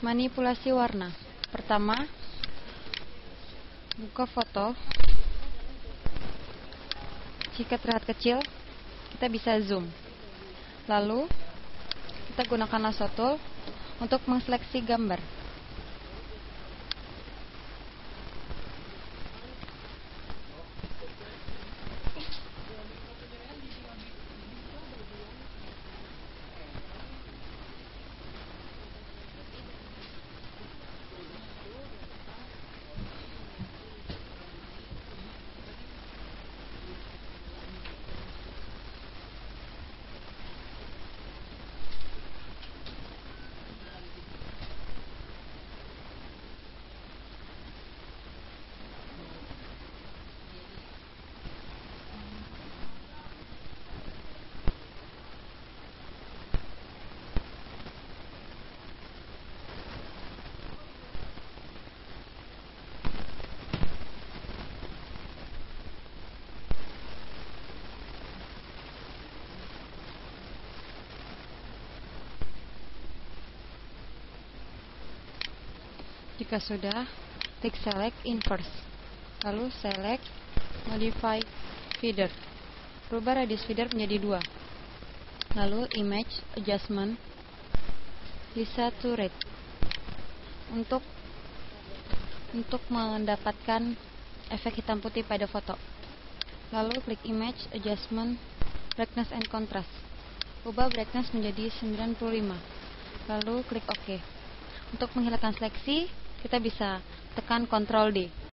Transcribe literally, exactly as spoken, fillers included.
Manipulasi warna. Pertama, buka foto. Jika terlihat kecil, kita bisa zoom. Lalu, kita gunakan lasso tool untuk menseleksi gambar. Jika sudah, klik select inverse, lalu select modify feeder, rubah radius feeder menjadi dua, lalu image adjustment, desaturate untuk untuk mendapatkan efek hitam putih pada foto. Lalu klik image adjustment, brightness and contrast, ubah brightness menjadi sembilan puluh lima, lalu klik OK. Untuk menghilangkan seleksi, kita bisa tekan Ctrl D.